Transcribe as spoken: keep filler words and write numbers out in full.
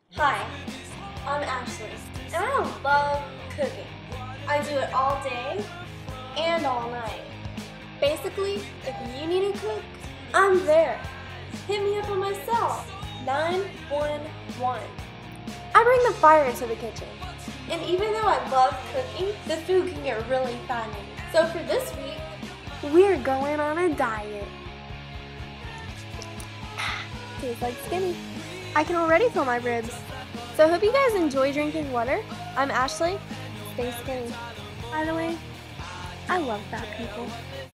Hi, I'm Ashley, and I love cooking. I do it all day and all night. Basically, if you need a cook, I'm there. Hit me up on my cell, nine one one. I bring the fire to the kitchen. And even though I love cooking, the food can get really fattening. So for this week, we're going on a diet. Tastes like skinny. I can already feel my ribs. So I hope you guys enjoy drinking water. I'm Ashley. Stay skinny. By the way, I love fat people.